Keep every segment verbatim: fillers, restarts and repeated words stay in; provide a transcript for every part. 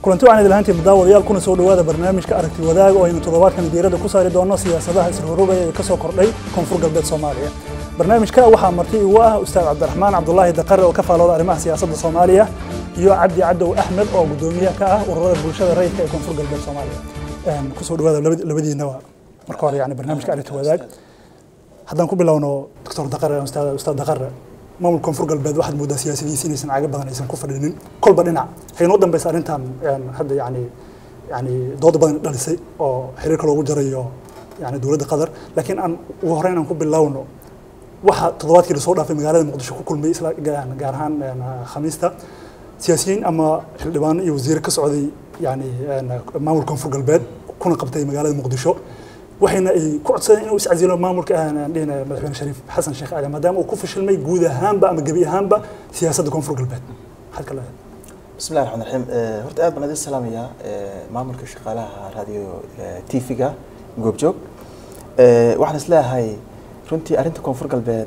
kulanti waxaan idin lahaantii muddaawadayaal kuna soo dhawaada barnaamijka aragti wadaag oo aynu toddobaadkan diiradda ku saari doono siyaasadaha isrorogaya ee ka soo kordhay koonfur galbeed Soomaaliya. barnaamijka waxaa marti ugu ah Ustaad Cabdiraxmaan Cabdullaahi Daqare oo ka faalooda arrimaha siyaasadda Soomaaliya iyo Cabdi Cadow Axmed oo gudoomiyaha ka ah ururada bulshada rayidka ee koonfur galbeed Soomaaliya. een ku soo dhawaada labadiina marka hore yani barnaamijka aragti wadaag haddaan ku bilowno Doctor Daqare Ustaad Ustaad Daqare maamul koonfur galbeed waxaad moodaa siyaasadiisa inaysan caaga badan aysan ku fadhinin kolba dhinac haynoo dambaysa arrintan hadda yani yani dood badan dhalisay oo xiriirka loogu jarayo yani dawladda Qatar laakiin aan ugu horeyn aan ku bilowno waxa toddobaadkii soo dhaafay magaalada Muqdisho ku kulmay isla gaar ahaan Khamiista siyaasiyiin ama xildhibaan iyo wasiir ka socday yani maamul koonfur galbeed kuna qabtay magaalada Muqdisho waxayna ay ku codsadeen inuu iscasilo maamulka aan dhina madaxweyne Shariif Xasan Sheekh Aadan maadaama uu ku fashilmay guud ahaanba ama gabi ahaanba siyaasadda koonfur galbeed halka la bismillaahir rahmaanir rahiim horta aad baan idin salaamayaa maamulka shaqaalaha raadiyo T V-ga goobjoog waxaan islaahay runtii arrinta koonfur galbeed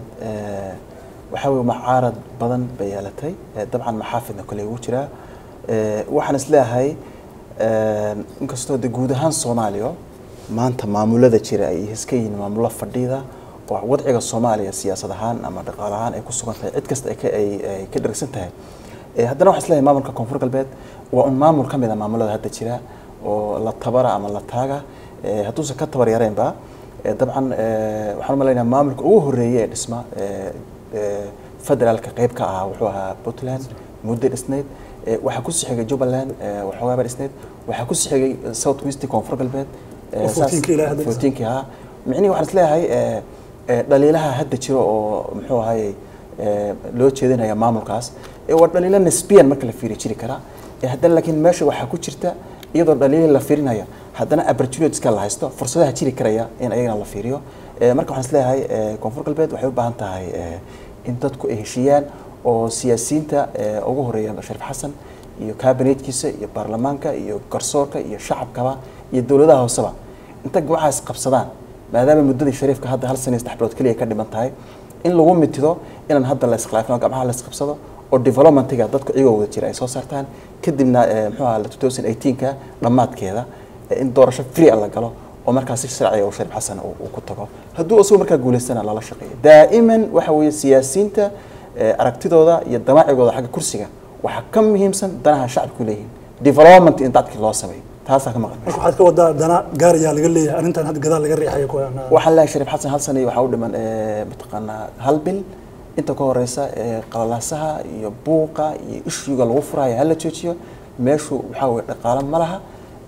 waxa weeye mucaarad badan bay yeelatay dabcan maxaafidna kale ugu jira waxaan islaahay inkastoo guud ahaan Soomaaliya maanta maamulada jira ay iska yihiin maamulo fadhida oo wadciga Soomaaliya siyaasad ahaan ama dhaqaale ahaan ay ku sugan tahay cid kasta ay ay ka dhagsan tahay ee haddana waxa islaahay maamulka koonfur galbeed waa un maamul kamid ah maamulada hadda jira oo la tabara ama la taaga ee hadduu ka tabar yareenba dabcan waxaan u maleynayaa maamulka ugu horeeyay ee dhisma ee federaalka qayb ka ah wuxuu ahaa Puntland muddo dhisneed waxa ku sixigay Jubaland waxa waa dhisneed waxa ku sixigay South West koonfur galbeed فوتينك ها معني واحد تلاقي دليلها هدا جرو أو محو هاي لو تشدين هي مامور كاس ودليلها نسبيا ما كل فيري تشري كرا هدا لكن ماشي وحكو تشرتا يقدر دليل اللي فيرنا هي هدنا opportunities كلا هايستو فرصة تشري كريا إن أينا الله فيريو مركب واحد تلاقي هاي كونفور البلد وحيو بهانتا هاي أنت تكو إهشيان أو سياسيين تا أو جهريا شريف حسن يو كابينيت كيسة يو برلمانكا يو كرسوركا يو شعب كوا الدولة هو سبعة أنت جوعة قبصدان ما دام المدة الشريف كهذا هل سنة استحبلت كلية كده منتهي إن لو قمت تدا إن هذا اللي سقلافنا وجمعها اللي سقبصده والديفلوبمنت تيجي ضدك إيجو وتشير أساس صارتان كدمنا محوها على ألفين وثمانية عشر كلمات كذا إن دور شف فري الله قاله ومركز السرعية وشريف حسن وكتبه هدو أصلا مركز جول السنة على الشقية دائما وحوي السياسيين تا أركتيدو ذا يدمع يقول حاجة كرسية وحكمهم سن دناها شعب كلهم ديفلوبمنت إن تعطيك الله سوي تاسع كم قبل. waxaad ka wadaa dana gaar yaa laga leeyahay arintan had gadaal laga riixayo ku yana waxa la Shariif Xasan hal sano waxa uu dhiman ee mataqaana hal bil inta ka horeysa ee qalalasaha iyo buuqa iyo ishiga lagu furayo hal la joojiyo meeshu waxa uu dhaqaale ma laha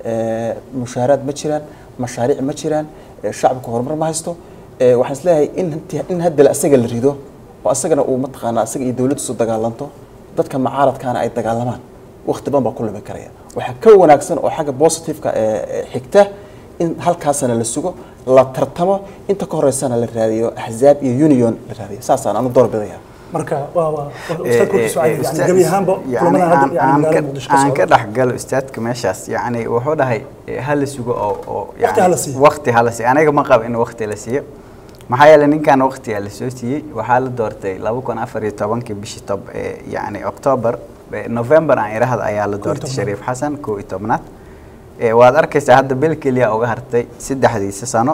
ee mushaaraad ma jiraan mashaariic ma jiraan shacabku horumar ma haysto ee waxaan isleeyahay in in hadda la asaga la rido oo asagana uu mataqaana asaga iyo dawladdu soo dagaalanto dadka mucaaradkaana ay dagaalamaan waqti badan ba ku laba karaya waxa ka wanaagsan oo xaga positive ka xigta in halkaasna la sugo la tartamo inta ka horeysana la raadiyo ahzaab iyo union la raadiyo saasaan aanu door bidaya marka waa waa ustaad ku su'aal yani gabi ahaanba kulamada hadda yani Muqdisho aan ka dhaxgal ustaadka meeshaas yani wuxuu dhahay hal sugo oo yani waqti hal si aniga ma qab in waqti la siiyo maxaa yeelay ninkan waqti la soo siiyay waxa la doortay laba kun afar iyo toban bishii tob yani October November aan iraahdo ayaa la doortay Shariif Xasan koo iyo tobnaad ee waad arkaysaa hadda bil kaliya uga hartay saddexdiisa sano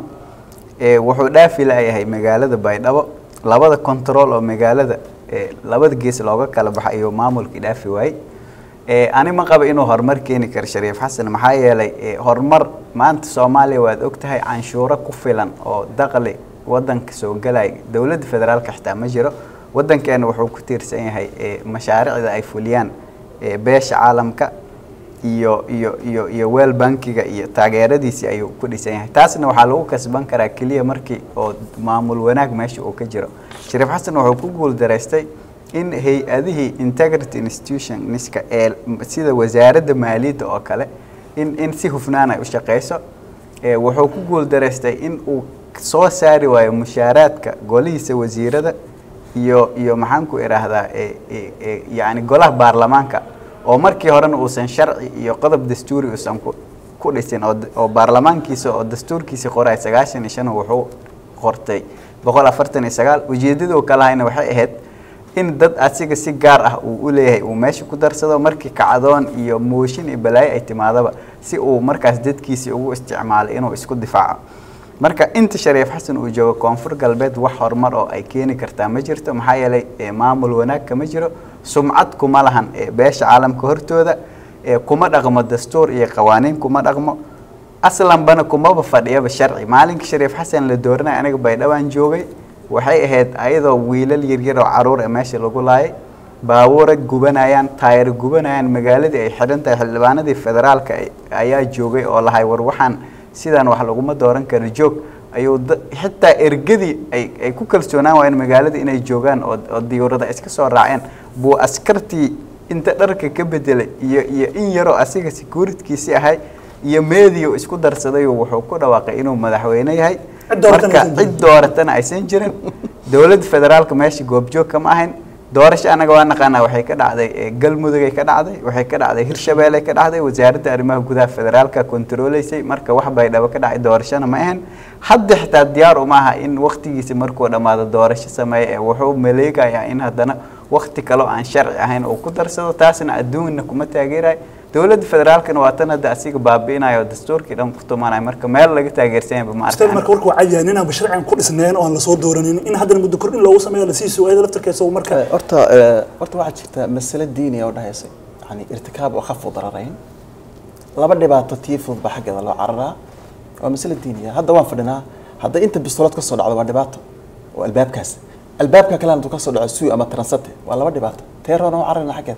ee wuxuu dhaafi lahayd magaalada Baydhabo labada control oo magaalada ee labada gees looga kala baxay iyo maamulka dhaafi waay ee ani ma qabo inuu horumar keeni karo Shariif Xasan maxaa yeelay horumar maanta Soomaaliya waad ogtahay canshuuro ku filan oo dakhli wadanka soo galay dawladda federaalka xitaa ma jiro waddankeena wuxuu ku tiirsan yahay mashaariicda ay fuliyaan beesha caalamka iyo iyo iyo iyo weel bankiga iyo taageeradiisa ayuu ku dhisan yahay taasna waxa lagu kasban karaa kaliya markii oo maamul wanaag meesha uu ka jiro Shariif Xasan wuxuu ku guul dareystay in hay'adihii integrity institution niska ee sida wasaaradda maaliyadda oo kale in in si hufnaan ay u shaqeyso ee wuxuu ku guul dareystay in uu soo saari waayo mushaaraadka golihiisa wasiirada iyo iyo maxaan ku iraahdaa ee yaani golaha baarlamaanka oo markii horena uusan sharci iyo qodob dastuuri uusan ku ku dhisin oo baarlamaankiisa oo dastuurkiisa qoray sagaashan iyo shan wuxuu qortay boqol afartan iyo sagaal ujeedadu kala hayna waxay ahayd in dad asiga si gaar ah uu u leeyahay uu meesha ku darsado markii kacdoon iyo mooshin iyo balaayo ay timaadaba si uu markaas dadkiisii ugu isticmaalo inuu isku difaaco marka inta Shariif Xasan uu joogo koonfur galbeed wax horumar oo ay keeni kartaa ma jirto maxaa yeelay maamul wanaag kama jiro sumcad kuma lahan beesha caalamka hortooda kuma dhaqmo dastuur iyo qawaaniin kuma dhaqmo aslan bana kuma fadhiyaba sharci maalinka Shariif Xasan la dooranay aniga baydhawaan joogay waxay ahayd ayadoo wiilal yar yar oo caruur ah meesha lagu laayay baabuur gubanayaan taayir gubanayaan magaaladii ay xiran tahay xildhibaanadii federaalka ayaa joogay oo lahay war waxaan sidaan wax lagu ma dooran karo joog ayuu xitaa ergadii ay ay ku kalsoonaan waayeen magaalada inay joogaan oo diyaarada iska soo raaceen buu askartii inta dharka ka bedelay iyo iyo in yaro asiga securitykiisi ahay iyo meediyo isku darsaday wuxuu ku dhawaaqay inuu madaxweyne yahay marka cid dooratana aysan jirin dawladda federaalka meesha goobjoog kama ahayn doorasho anaga waa naqaana waxay ka dhacday galmudug ay ka dhacday waxay ka dhacday hirshabeelle ka dhacday wasaaradda arrimaha gudaha federaalka kontroleysay marka wax bay dhaba ka dhacay doorashana ma ahayn hadda xitaa diyaar uma aha in waqtigiisa markuu dhamaado doorasho sameeyo wuxuu maleegayaa in haddana waqti kale aan sharci ahayn oo ku darsado taasna adduunna kuma taageeray dawladda federaalkana waa tan hadda asiga baabiinayo dastuurkii dhan ku tumanay marka meel laga taageersan ma arkaan marka warku cayaanina inaan sharciyan ku dhisneen oo aan la soo dooranin in haddana muddo kordhin loogu sameeyo la sii su'aalo laftarkeeda marka horta horta waxa jirta mas'ala diini oo dhahaysay yani irtikaab oo khaf dararayn laba dhibaato tiifud ba xagga loo cararaa waa mas'ala diini hadda waan fadhinaa hadda inta bistoolad ka soo dhacdo waa dhibaato oo albaabkaas albaabka kale intuu ka soo dhaco suu ama transate waa laba dhibaato teerona oo cararna xagga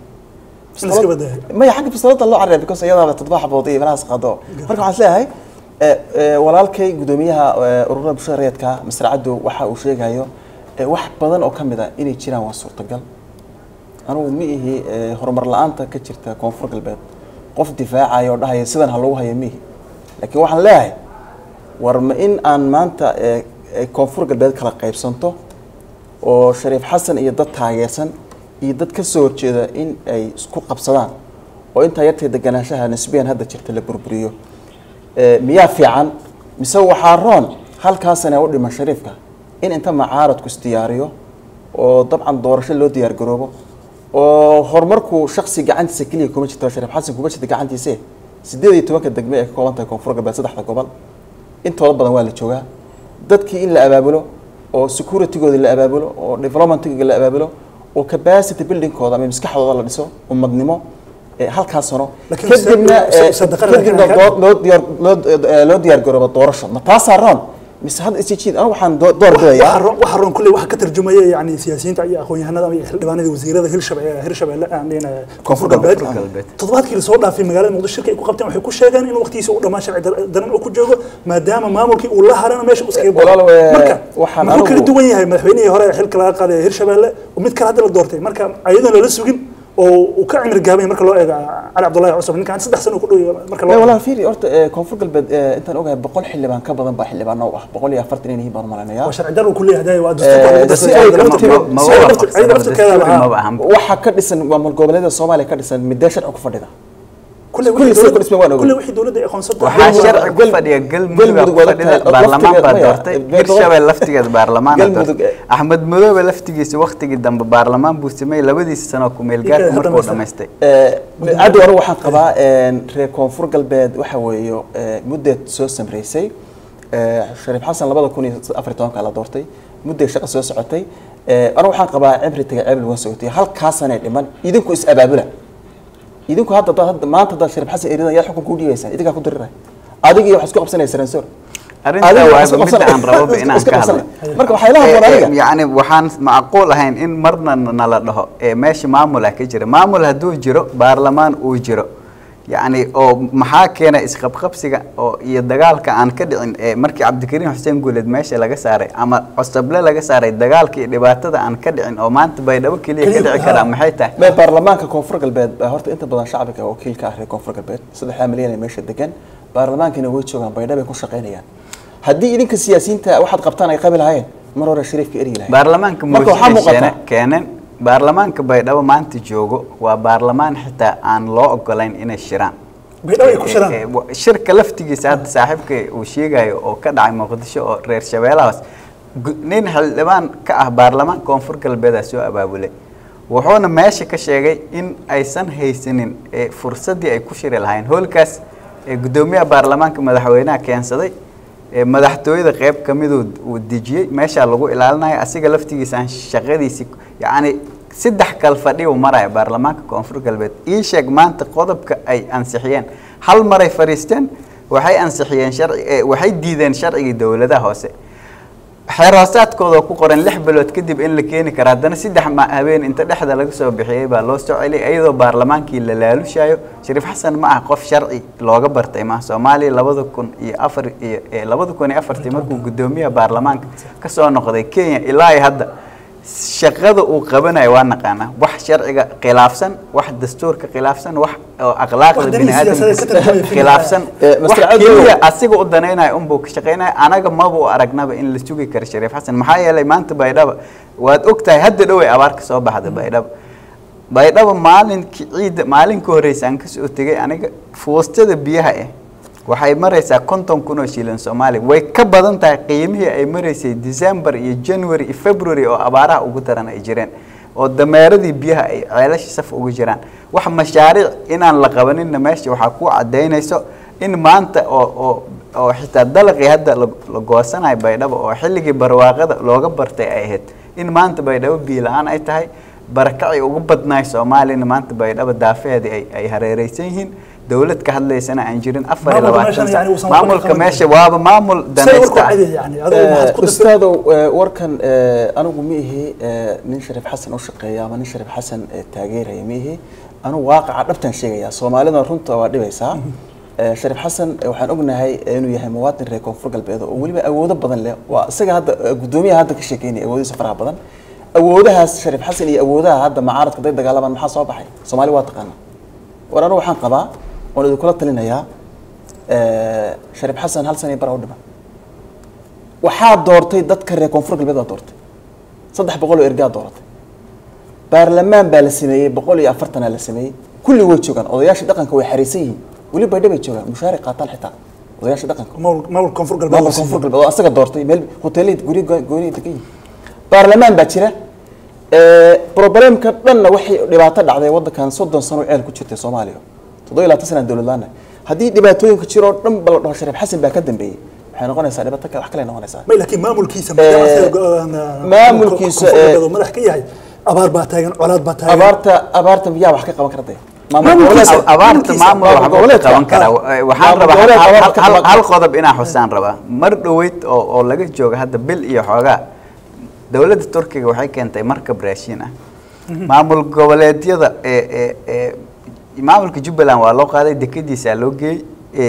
ما يحق بصلاة الله عربي because يلا تطبح بوضي بلاس قضاء مركب عسلها walaalkay gudoomiyaha ururada bulshada rayidka masraacadu waxa uu sheegayo wax badan oo kamid ah inay jiraan waa suurtagal anigu ma ihi horumar la'aanta ka jirta koonfur galbeed qof difaacayo dhahay sidan ha lagu hayo mihi laakiin waxaan leeyahay war ma in aan maanta koonfur galbeed kala qaybsanto oo Shariif Xasan iyo dad taageersan iyo dad ka soo horjeeda in ay isku qabsadaan oo inta yartay deganaanshaha nisbiyan hadda jirta la burburiyo ee miyaa fiican mise waxa roon halkaasna u dhima Shariifka in inta macaaradku istiyaariyo oo dabcan doorasho loo diyaar garoobo oo horumarku shakhsi gacantiisa kaliya kuma jirto Shariif Xasan kuma jirto gacantiisa sideed iyo toban degme ee ka kooban tahay koonfur galbeed saddexda gobol intooda badan waa la joogaa dadkii in la abaabulo oo security-gooda la abaabulo oo development-ga la abaabulo oo capacity building-kooda ama maskaxdooda la dhiso ummadnimo halkaas sano kadibna kadibna loo diyaar loo diyaar garoobo doorasho ma taasaaran mise had isjiid anigu waxaan door bidayaa waxa roon kulli waxa ka tarjumaya yani siyaasiyiinta iyo aqoon-yahanada iyo xildhibaanada wasiirada Hirshabeelle Hirshabeelle aan dhinaca koonfur galbeed toddobaadkii soo dhaafay magaalada Muqdisho shirka ay ku qabteen waxay ku sheegeen in waqtigiisa uu dhamaan sharci daran uu ku joogo maadaama maamulkii uu la harana meesha uu iskaga boqol marka waxaan anigu kala duwan yahay madaxweynihii hore xilka laga qaaday Hirshabeelle oo mid kale hadda la doortay marka ayadana la sugin oo uu ka cimri gaabay marka loo eego Ali Cabdullaahi Cusub ninkan saddex sano ku dhow marka loo walaal fiiri horta koonfur galbeed intaan ogahay boqol xildhibaan ka badan baa xildhibaan oo ah boqol iyo afartan inay baan malaynayaa waa sharci darro kulli haday waa dastuurka waxa ka dhisan maamul goboleedyada Soomaaliya ka dhisan midda sharci ku fadhida كل واحد كل واحد دولة يكون صدق وحاش شرع قفد يا قلب مدوب فدي برلمان بدرتي هرشبه لفتيجة برلمان أحمد مدوب لفتيجة وقت جدا ببرلمان بوسمي لبدي سنة كمل جات مركو دمستي عدو أروح قبا ريكونفور قلبي وحوي مدة سوس مريسي شريف حسن لبضو كوني أفريقيا على دورتي مدة شقة سوس عتي أروح قبا عبرة تجعل وسوتي هل كاسنة لمن يدكوا إس أبابله idinku hadda hadda maanta dad Shariif Xasan Eedina yaa xukun ku dhigaysan idinka ku diray adiga iyo wax isku qabsanaysan soo arinta waa mid aan rabo inaan ka hadlo marka waxa ilaha boonaniga yaani waxaan macquul ahayn in marna nala dhaho ee meesha maamul ka jira maamul haduu jiro baarlamaan uu jiro yaani oo maxaa keena isqabqabsiga oo iyo dagaalka aan ka dhicin ee markii Cabdikariin Xuseen Guuled meesha laga saaray ama cusable laga saaray dagaalkii dhibaatada aan ka dhicin oo maanta baydhabo kaliya ka dhici kara maxay tahay ma baarlamaanka koonfur galbeed horta inta badan shacabka wakiilka ah ee koonfur galbeed saddex milyan ee meesha degan baarlamaankina way joogan baydhabo ku shaqeynayaan haddii idinka siyaasiyiinta waxaad qabtaan ay qabil hayeen mar hore Shariifka eri lahayd baarlamaanka mooshin keenan baarlamaanka baydhabo maanta joogo waa baarlamaan xitaa aan loo ogolayn inay shiraan baydhabo ay ku shiraan shirka laftigiisa hadda saaxiibka uu sheegayo oo ka dhacay Muqdisho oo reer Shabeellahaas nin xildhibaan ka ah baarlamaan koonfur galbeed soo abaabulay wuxuuna meesha ka sheegay in aysan haysanin fursadii ay ku shiri lahayn hoolkaas ee gudoomiyaha baarlamaanka madaxweynaha keensaday ee madaxtooyada qayb kamid uu dejiyay meesha lagu ilaalinayo asiga laftigiisa aan shaqadiisi yaani saddex kal fadhiyo maray baarlamaanka koonfur galbeed ii sheeg maanta qodobka ay ansixiyeen hal maray fariisteen waxay ansixiyeen sharci waxay diideen sharciga dawladda hoose xiraasaadkooda ku qoran lix bilood kadib in la keeni karo haddana saddex ma habeen inta dhexda laga soo bixiyay baa loo soo celiyay iyadoo baarlamaankii la laalushayo Shariif Xasan ma ah qof sharci looga bartay ma Soomaaliya labada kun iyo afar iyo labada kun iyo afar markuu gudoomiyaha baarlamaanka ka soo noqday Kenya ilaa hadda shaqada uu qabanayo waa naqaana wax sharciga khilaafsan wax dastuurka khilaafsan wax akhlaaqda bini'aadamka khilaafsan kaliya asiga u danaynayo un buu ka shaqeynaa anaga ma buu aragnaba in la sugi karo Shariif Xasan maxaa yeelay maanta baydhaba waad ogtahay hadda dhow ay abaar ka soo baxday baydhaba baydhaba maalinkii ciid maalinka horeysan ka soo tagay aniga foostada biyaha ah waxay maraysaa konton kun oo shilin Soomaali way ka badan tahay qiimihii ay maraysay December iyo January iyo February oo abaaraha ugu daran ay jireen oo dameeradii biyaha ay ceelasha saf ugu jiraan wax mashaariic inaan la qabanin meesha waxa ku cadeynayso in maanta oo oo oo xitaa dalaqii hadda la goosanayo baydhaba oo xilligii barwaaqada looga bartay ay ahayd in maanta baydhaba biyo la'aan ay tahay barakacay ugu badnaay Soomaaliya maanta baydhaba daafeedii ay ay hareeraysan yihiin dawlad ka hadlaysana aan jirin afar iyo labaatan maamulka meesha waaba maamul danaysta يعني استاذ warkan anigu miihi nin Shariif Xasan oo shaqeeya ama nin Shariif Xasan taageeray miihi anu waaqaca dhabtan sheegaya Soomaalida runta waa dhibaysaa Shariif Xasan waxaan ognahay inuu yahay muwaadin reer koonfur galbeed oo waliba awoodo badan leh waa isaga hadda gudoomiyaha hadda ka sheekeynay awoodiisa faraha badan awoodahaas Shariif Xasan iyo awoodaha hadda mucaaradka day dagaalaman maxaa soo baxay Soomaali waa taqaana warana waxaan qabaa oo idin kula talinayaa ee Shariif Xasan hal sano bar u dhima waxa doortay dadka reer koonfur galbeed doortay saddex boqol oo ergaa doortay baarlamaan baa la sameeyay boqol iyo afartan la sameeyay kulli way joogan odayaasha dhaqanka way xariisan yihiin wali bay dhibay joogan mushaaric qaataan xitaa odayaasha dhaqanka maamul koonfur galbeed maamul koonfur galbeed oo asaga doortay meel hoteelada guri gooni degan baarlamaan baa jira ee problemka dhanna waxay dhibaato dhacday wadankan soddon sano ceel ku jirtay Soomaaliya toddoba iyo labaatan sano dawladana hadii dhibaatooyinka jiro dhan bal dhaho Shariif Xasan baa ka dambeeyay waxay noqonaysaa dhibaato kale wax kale noqonaysaa ma laakiin maamulkiisa maamulkiisa madax ka yahay abaar baa taagan colaad baa taagan abaarta abaarta miyaa wax ka qaban kartay abaarta maamul wax ka qaban kara waxaan rabaa hal qodob inaa xusaan rabaa mar dhaweyd oo oo laga jooga hadda bil iyo xoogaa dawladda Turkiga waxay keentay markab raashin ah maamul goboleedyada ee ee maamulka Jubbaland waa loo qaaday dekadiisa loo geeyay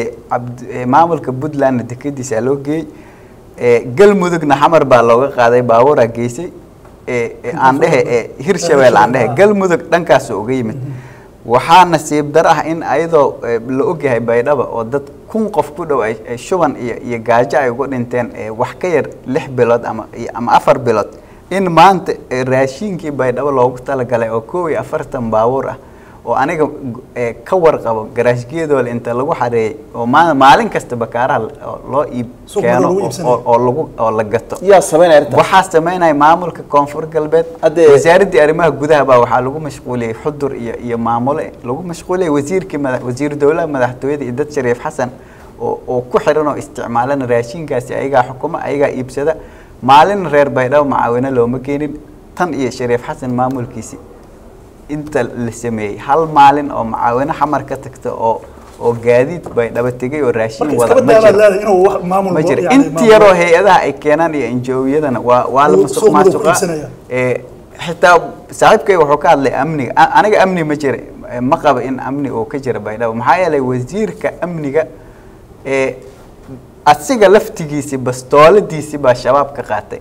ee maamulka Puntland dekadiisa loo geeyay ee Galmudugna xamar baa looga qaaday baabuur geysay ee aan dhahay ee Hirshabelle aan dhahay Galmudug dhankaas uga yimid waxaa nasiib dar ah in ayadoo la ogyahay baydhaba oo dad kun qof ku dhow ay shuban iyo iyo gaajo ay ugu dhinteen wax ka yar lix bilood ama ama afar bilood in maanta raashinkii baydhaba loogu talagalay oo koob iyo afartan baabuur ah oo aniga ka warqabo garaashgeedool inta lagu xareeyay oo maalin kasta bakaaraha loo iib keeno oo lagu oo la gato yaa sameynay waxa sameynay maamulka koonfur galbeed wasaaradda arrimaha gudaha baa waxa lagu mashquuliyay xudur iyo iyo maamul lagu mashquuliyay wasiirka wasiir dawladda madaxtooyada iyo dad Shariif Xasan oo oo ku xiran oo isticmaalan raashinkaasi ayaga xukuma ayaga iibsada maalin reer baydhabo macaawina looma keenin tan iyo Shariif Xasan maamulkiisi inta la sameeyay hal maalin oo macaawina xamar ka tagta oo oo gaadiid bay dhaba tagay oo raashin wada ma jiro inta yaro hay'adaha ay keenaan iyo N G O-yadana waa waa la masuq maasuqa ee xitaa saaxiibkay wuxuu ka hadlay amniga aniga amni ma jiro ma qaba in amni oo ka jira baydhabo maxaa yeelay wasiirka amniga ee asiga laftigiisa bastooladiisa baa shabaab ka qaatay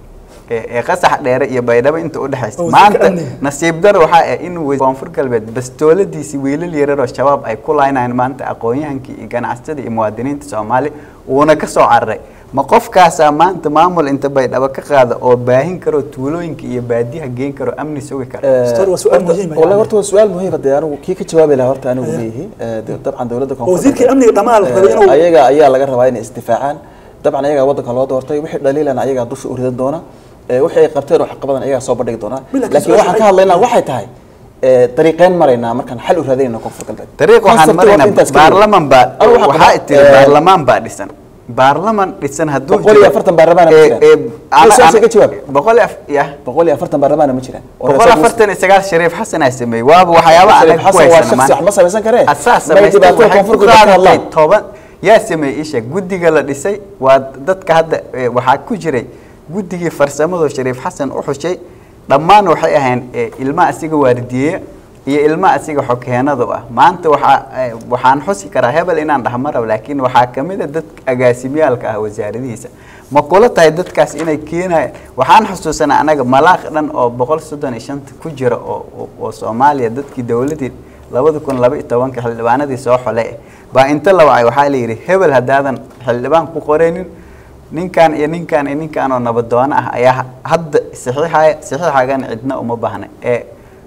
ee qasax dheere iyo baydhabo inta u dhaxaysa maanta nasiib dar waxa ay in koonfur galbeed bastooladiisi wiilal yarar oo shabaab ay ku laynayaan maanta aqoonyahankii iyo ganacsatada iyo muwaadiniinta Soomaali uuna ka soo carray ma qofkaas maanta maamul inta baydhabo ka qaada oo baahin karo tuulooyinka iyo baadiyaha geen karo amni sugi karo waa su'aal muhiim ah wala horta waa su'aal muhiim ah anigu kii ka jawaabi lahaa horta anigu leeyahay dabcan dawladda koonfur wasiirka amniga dhamaal rabay inuu ayaga ayaa laga rabaa in istifaacaan dabcan ayaga wadanka loo doortay wixii dhaliilan ayaga dusha u ridan doona wixii ay qabteen oo xaqabadan ayaga soo bandhigi doona laakiin waxaan ka hadlaynaa waxay tahay طريقين مرينا مركان حلو هذين كونفور قلبي طريق waxaan marina baarlaman ba waxa tiri baarlaman ba dhisan baarlaman dhisan haduu boqol iyo afartan baarlaman ma jiraan ee ana ka jawaab boqol iyo boqol iyo afartan baarlaman ma jiraan boqol iyo afartan iyo sagaal shariif xasan ay sameey waaba waxyaabo anaga ku haysan ma samaysan karee asaas sameeyay koonfur qaaday toban yaa sameey isha gudiga la dhisay waa dadka hadda waxa ku jiray gudigii farsamada shariif xasan u xushay dhammaan waxay ahayn ilma asiga waardiyay iyo ilma asiga xogeenada ah maanta waxa waxaan xusi karaa hebel inaan dhaxmaro laakiin waxa kamid ah dad agaasimiyalka ah wasaaradiisa ma kula tahay dadkaas inay keenay waxaan xusuusanaa anaga malaaq dhan oo boqol soddon iyo shan ku jira oo oo Soomaaliya dadkii dawladii laba kun iyo laba iyo toban xildhibaanadii soo xolay ba inta la wacay waxa la yiri hebel hadaadan xildhibaan ku qoreenin ninkan iyo ninkan iyo ninkan oo nabadoon ah ayaa hadda saxiixay saxiixagan cidna uma baahna ee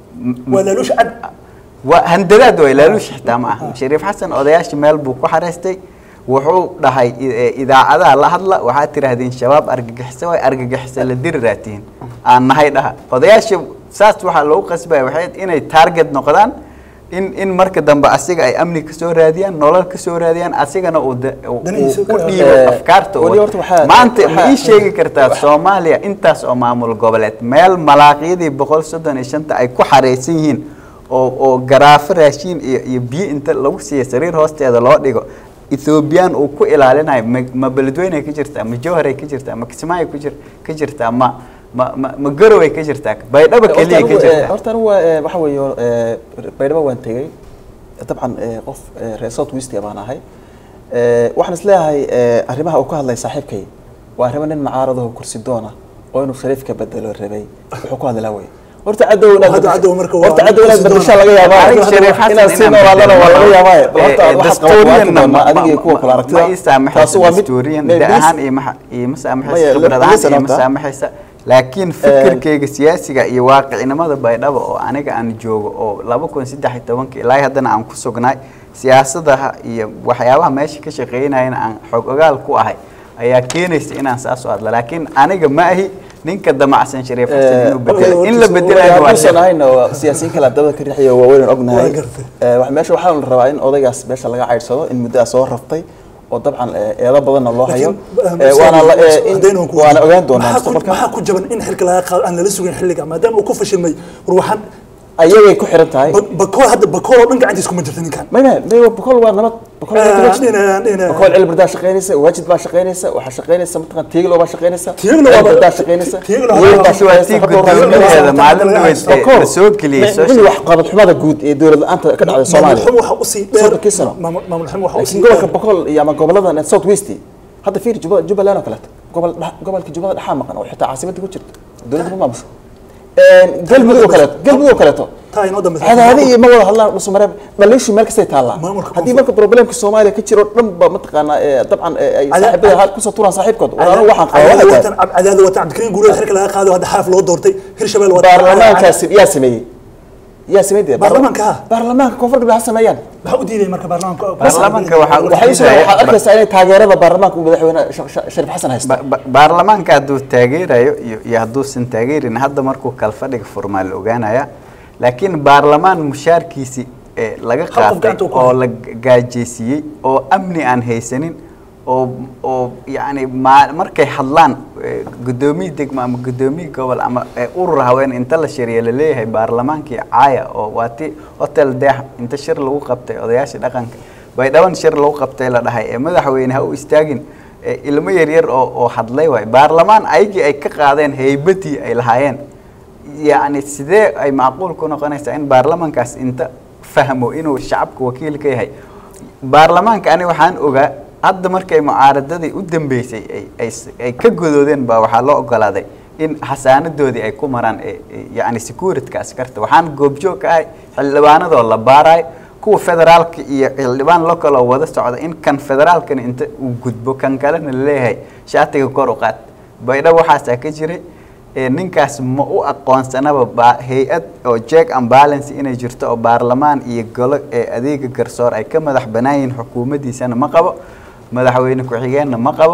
wala lush ad wa handadaad way la lush xitaa ma ah shariif xasan odayaasha meel buu ku xareystay wuxuu dhahay idaacadaha la hadla waxa tiraahdeen shabaab argagixisay way argagixisay la dir raatiin aan nahay dhaha odayaasha saas waxa loo qasbay waxay inay target noqdaan in in marka dambe asiga ay amni ka soo raadiyaan nolol ka soo raadiyaan asigana uu u dhiibo afkaarta maanta ma ii sheegi kartaa Soomaaliya intaas oo maamul goboleed meel malaaqyadii boqol soddon iyo shan ay ku xareysan yihiin oo oo garaaf raashin iyo iyo biyo inta lagu siiyo sariir hoosteeda loo dhigo Ethiopian uu ku ilaalinayo ma beledweyne ka jirtaa ma Jowhar ka jirtaa ma Kismaayo ku jir ka jirtaa ma ma ma garowe ka jirtaa baydhaba kaliya ka jirtaa horta waa waxa weeyo baydhaba waan tagay dabcan qof reesot west baan ahay waxaan isleeyahay arrimaha uu ka hadlay saaxiibkay waa arrimo nin macaaradaha kursi doona oo inuu shariifka bedelo rabay wuxuu ku hadlaa way horta cadowna hadda cadow marka waa horta cadowna bedesha laga yaabaa inaan si noolaadana waa laga yaabaa horta waxa qabaa adiga kuwa kala aragtida taas waa mid daahan iyo ma saamaxaysa khibradaha iyo ma saamaxaysa laakiin fikirkayga siyaasiga iyo waaqicinimada baydhabo oo aniga aan joogo oo laba kun iyo saddex iyo toban ilaa haddana aan ku sugnay siyaasadaha iyo waxyaabaha meesha ka shaqeynayna aan xog ogaal ku ahay ayaa keenaysa inaan saas u hadlo laakiin aniga ma ahi ninka damacsan shariif xasan inuu bedelo in la bedelayo waa sanahayna siyaasiyiin kala dabada ka rixiyo waa weyn ognahay wax meesha waxa la rabaa in odaygaas meesha laga cayrsado in muddo soo raftay oo dabcan eeda badan loo hayo waana la waana ogaan doonaa mustaqbalka waxa ku jaban in xilka laga qaado aan la sugin xilliga maadaama uu ku fashilmay ruuxan ayay ku xiran tahay bakool hadda bakool oo dhan gacantiisa kuma jirta ninkan ma ma ma bakool waa nabad bakool bakool cilmi daa shaqeynaysa waajid baa shaqeynaysa waxa shaqeynaysa mataqan tiiglo baa shaqeynaysa tiiglo baa shaqeynaysa tiiglo baa shaqeynaysa maalin way soo geliyay in wax qabad xumada guud ee dawladda aanta ka dhacday Soomaaliya waxa u sii dheer maamul xumo waxa u sii gobolka bakool iyo ama gobolada South West hadda fiir Jubaland oo kale gobol gobolka Jubaland dhaxaa maqan oo xitaa caasimadda ku jirta dawladda ma maamusho galmudug oo kale galmudug oo kale to taay noo dambe hada hadi ma wada hadlaan dhusu mareeb dhalishi meel kasta taala hadii marka problemka Soomaaliya ka jiro dhan ba mataqaana dabcan ay saaxiibada had ku soo tuuraan saaxiibkood walaalo waxaan qabaa watan cadaad watan Cabdikariin guuleed xirka laga qaado hadda xaaf loo doortay Hirshabelle wada baarlamaankaas yaa sameeyay yaa sameeyay baarlamaanka baarlamaanka koonfur galbeed sameeyaan waxa u diiday marka baarlamaanka baarlamaanka waxa uu diiday waxa arkaysaa inay taageerada baarlamaanka madaxweyne Shariif Xasan haysto baarlamaanka haduu taageerayo iyo haduu san taageerin hadda markuu kala fadhiga formaal ogaanaya laakiin baarlamaan mushaarkiisi laga qaatay oo la gaajeysiiyay oo amni aan haysanin oo oo yaani markay hadlaan gudoomiye degmo ama gudoomiye gobol ama urur haween inta la shariyo la leeyahay baarlamaankii caaya oo waati hotel deex inta shir lagu qabtay odayaasha dhaqanka bay dhawan shir lagu qabtay la dhahay ee madaxweynaha u istaagin ilmo yar yar oo oo hadlay way baarlamaan aygi ay ka qaadeen heybadii ay lahaayeen يعني سيده أي معقول كنا قناة إن برلمان كاس أنت فهموا إنه الشعب وكيل كيه برلمان كأني وحان أوجا عد مركي معارضة دي قدام بيسي أي أي أي كجودين بوحلا أقلا دي إن حسان الدودي أي كمران يعني سكورت كاس كرت وحان جوبجو كاي اللبانة ده ولا باراي كو فدرال اللبان لوكال أو وده السعودة إن كان فدرال كان أنت وجود بو كان كلام اللي هي شاتي كوروقات بيدا وحاسة كجري ninkaas ma u aqoonsanaba hay'ad oo check and balance inay jirto oo baarlamaan iyo golo ee adeega garsoor ay ka madax banaayeen xukuumaddiisana ma qabo madaxweyne ku xigeenna ma qabo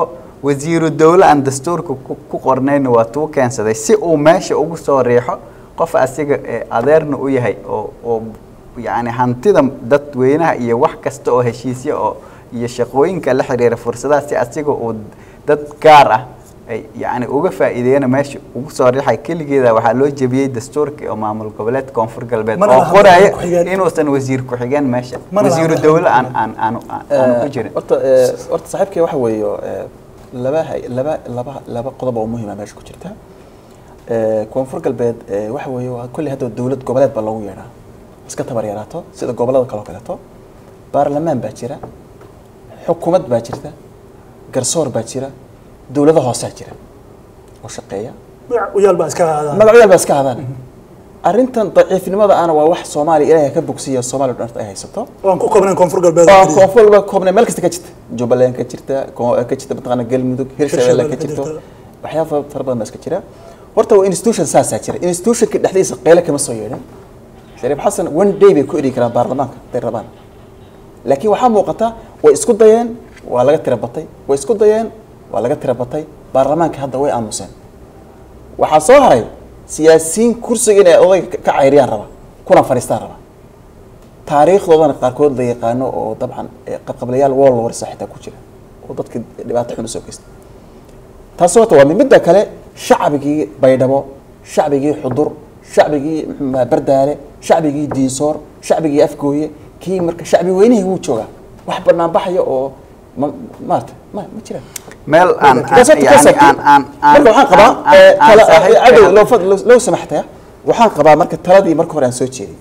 wasiiru dawla aan dastuurka ku qornayn waa tuu keensaday si uu meesha ugu soo riixo qof asiga adeerna u yahay oo oo yani hantida dadweynaha iyo wax kasta oo heshiisyo oo iyo shaqooyinka la xiriira fursadaha si asiga uu dad gaar ah ay yani uga faa'iideeyana meesha ugu soo riixay kaligeeda waxa loo jabiyay dastuurka oo maamul goboleed koonfur galbeed oo qoraya inuusan wasiir ku xigeen meesha wasiiru dawla aan aan aan aan ku jirin horta horta saaxiibkay waxa weeyo laba laba laba laba qodob oo muhiim ah meesha ku jirta ee koonfur galbeed waxa weeyo kulli hadda dawlad goboleed ba lagu yeeraa iska tabar yaraato sida gobolada kale oo kaleeto baarlamaan baa jira xukuumad baa jirta garsoor baa jira dawladda hoose jira oo shaqeeya magacyada baa iska qaadaan magacyada baa iska qaadaan arrintan daciifnimada ana waa wax Soomaali Ilaahay ka bogsiyo Soomaali dhanta ay haysato waan ku qabnay koonfur galbeed oo koonfur galbeed koobnay meel kasta ka jirta Jubbaland ka jirta ka jirta mataqaana Galmudug Hirshabeelle ka jirto waxyaabo fara badan iska jira horta waa institution saasa jira institution ka dhaxdiisa qeyla kama soo yeedhin Shariif Xasan one day bay ku iri karaan baarlamaanka day rabaan laakiin waxa muuqata way isku dayeen waa laga tira batay way isku dayeen waa laga tira batay baarlamaanka hadda way aamuseen waxa soo haray siyaasiyiin kursiga inay oday ka cayriyaan raba kuna fariistaan raba taariikhdoodana qaarkood la yaqaano oo dabcan qabqablayaal wall war saxiita ku jira oo dadka dhibaato xun soo geystay taasoo waa midda kale shacabigii baydhabo shacabigii xudur shacbigii bardaale shacbigii diisoor shacbigii afgooye kii marka shacbi weynihii wuu joogaa wax banaan baxaya oo maarta ma ma jiraan meel aan yani aan aan marka waxaan qabaa tala cadow loo fad loo samaxtay waxaan qabaa marka taladii marka hore aan soo jeeday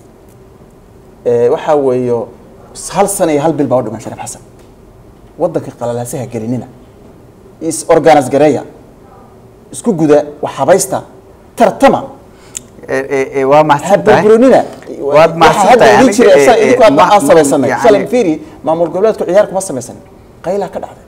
ee waxa weeyo hal sano iyo hal bil baa u dhiman Shariif Xasan wadanka qalalaasaha gelinina is organize gareeya isku guda wax habaysta tartama ee ee waa mahadsantahay brunina waad mahadsantahay aniga ma samaysanay salam fiiri maamul goboleedku ciyaar kuma samaysan qayla ka dhacday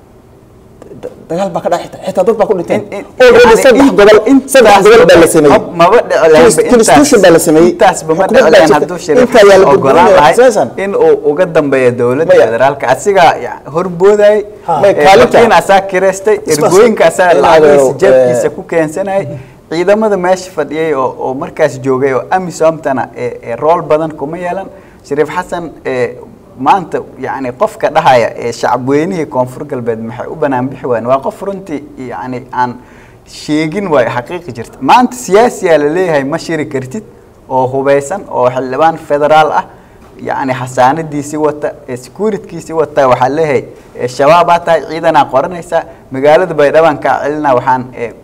dagaal baa ka dhaxayta xitaa dad baa ku dhinteen oo saddex gobol saddex gobol baa la sameeyay maba dhicleen constitution baa la sameeyay intaas ba ma dhicleen hadduu Shariif ogolaan lahayd in uu uga dambeeyo dawladda federaalka asiga horbooday kaalinta asaa kireystay ergooyinka asaa lacagtiisa jeebkiisa ku keensanay ciidamada meesha fadhiyay oo oo markaas joogay oo amisomtana ee rool badan kuma yeelan Shariif Xasan ee maanta yani qofka dhahaya ee shacab weynihii koonfur galbeed maxay u banaan bixi waan waa qof runtii yani aan sheegin way xaqiiqi jirta maanta siyaasiga la leeyahay ma shiri kartid oo hubeysan oo xildhibaan federaal ah yani xasaanadiisi wata securitykiisi wata waxa leeyahay shabaab tahay ciidana qoranaysa magaalada Baydhabo ka cilina waxaan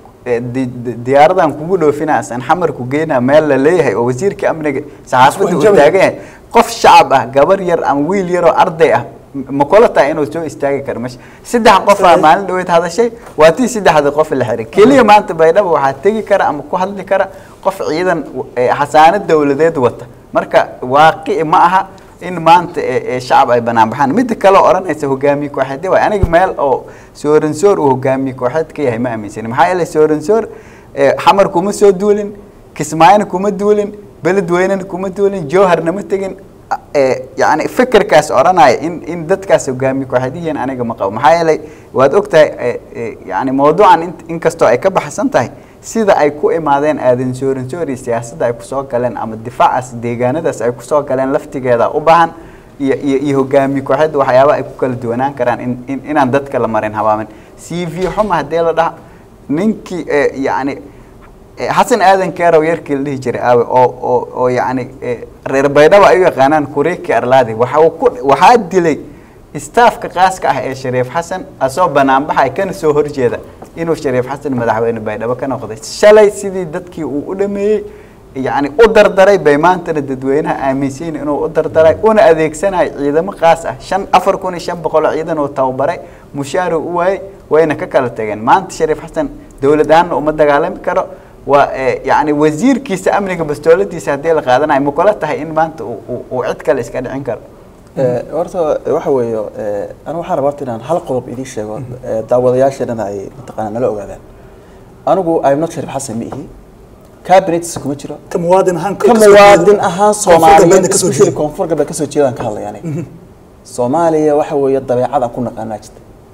diyaaradan kugu dhoofinaa san xamar ku geena meel la leeyahay oo wasiirka amniga saxaafadda u taagay qof shacab ah gabar yar ama wiil yar oo arday ah ma kala tahay inuu soo istaagi karo meesha saddex qof ah maalin dhaweyd hadashay waa tii saddexda qof la xiray kaliya maanta Baydhabo waxa tagi kara ama ku hadli kara qof ciidan xasaanad dawladeed wata marka waaqi ma aha in maanta ee shacab ay banaan baxaan mid kale oo oranaysa hogaamiye kooxeed waa aniga meel oo sooransoor uu hogaamiye kooxeed ka yahay ma aaminsan maxaa yeelay sooransoor xamar kuma soo duulin kismaayna kuma duulin beledweyne kuma duulin jawharna ma tagin ee yani fikirkaas oranay in in dadkaas hogaamiye kooxeediyeen aniga ma qabo maxaa yeelay waad ogtahay yani mawduucan in kasto ay ka baxsan tahay sida ay ku imaadeen aadan sooran soori siyaasadda ay ku soo galeen ama difaacaas deegaanadaas ay ku soo galeen laftigeeda u baahan iyo iyo hogaamiye kooxeed waxyaabo ay ku kala duwanaan karaan in inaan dadka la marin habaamin C V xuma hadii la dhaha ninkii yani Xasan Aadan Keerow yarkii la dhihi jiray aawe oo oo oo yani reer Baydhabo ay yaqaanaan kureeki arlaadi waxa waxa dilay staafka qaaska ah ee Shariif Xasan asoo banaan baxay kana soo horjeeda inuu Shariif Xasan madaxweyne Baydhabo ka noqday shalay sidii dadkii uu u dhameeyay yani u dardaray bay maanta dadweynaha aaminsan inuu u dardaray una adeegsanay ciidamo qaas ah shan afar kun iyo shan boqol ciidan oo tababaray mushaar u waay wayna ka kala tageen maanta Shariif Xasan dawladana uma dagaalami karo waa yani wasiirkiisa amniga bastooladiisa hadii la qaadanayo ma kala tahay in maanta uu cid kale iska dhicin karo horta waxa weeyo ana waxaan rabaa inaan hal qodob idin sheego daawadayaashana ay mataqaana nala ogaadaan anigu I'm not Shariif Xasan mihi cabinet kuma jiro kamuwaadin ahaan kamuwaadin ahaan Soomaaliyeed especially koonfur galbeed ka soo jeedaan ka hadlayaan Soomaaliya waxa weeyo dabeecad aan ku naqaanaa jirta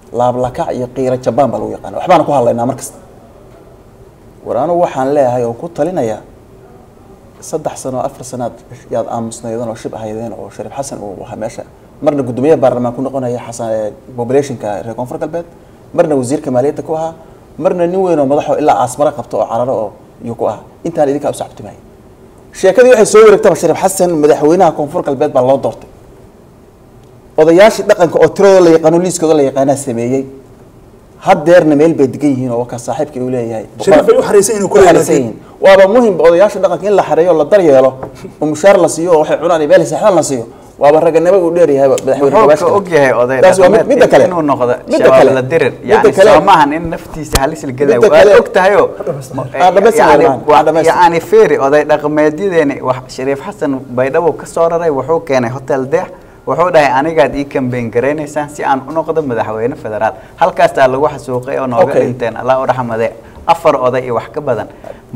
laab lakac iyo qiira jabaan baa lagu yaqaan waxbaan ku hadlaynaa markasta waraano waxaan leeyahay oo ku talinaya saddex sano afar sanaad yaad aamusnaydeen oo shib ahaydeen oo Shariif Xasan uu waxa meesha marna gudoomiyaha baarlamaanka ku noqonaya xasan populationka reer koonfur galbeed marna wasiirka maaliyadda ku ahaa marna nin weyn oo madaxo ilaa asmara qabto oo cararo oo iyo ku ah intaan idinka u sacabtumay sheekadii waxay soo wareegtay Shariif Xasan madaxweynaha koonfur galbeed baa loo doortay odayaashii dhaqanka oo tirada la yaqaan liiskooda la yaqaan sameeyay haddeerna meel bay degan yihiin oo ka saaxiibkii uu leeyahay Shariif ay u xariisan inuu ku leeyahay waaba muhiim odayaasha dhaqanka in la xareeyo la daryeelo oo mushaar la siiyo oo waxay cunaan meel saxan la siiyo waaba raganimo uu dheer yahay madaxweynaha wuxuu og yahay oday mid kale inuu noqdo shabaab la dirir yani soomahan in naftiisa halis la galay waa og tahay oo yani feeri oday dhaqameedyadeena wax Shariif Xasan baydhabo ka soo raray wuxuu keenay hotel deex wuxuu dhahay anigaad ii campaign gareynaysan si aan u noqdo madaxweyne federaal halkaas taa lagu xasuuqay oo nooga dhinteen Allah u raxmade afar oday iyo wax ka badan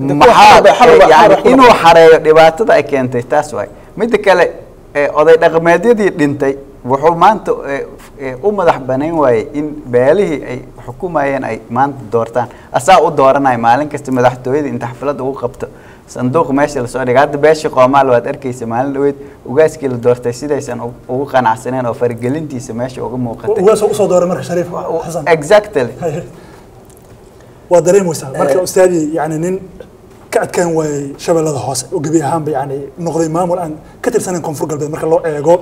maxaa inuu xareeyo dhibaatada ay keentay taas way mid kale oday dhaqameedyadii dhintay wuxuu maanta u madax banayn waayay in beelihii ay xukumayeen ay maanta doortaan asaa u dooranay maalin kasta madaxtooyada inta xaflad ugu qabto sanduuq meesha la soo dhigay hadda beesha qoomaal waad arkaysa maalin dhaweyd ugaaskii la doortay sidaysan ugu qanacsaneen oo fargelintiisa meesha uga muuqatay ugaas u soo dooray marka Shariif Xasan exactly waa dareemaysaa marka ustaadi yani nin ka adkaan waayay shabeellada hoose oo gabi ahaanba yani noqday maamul aan ka tirsanan koonfur galbeed marka loo eego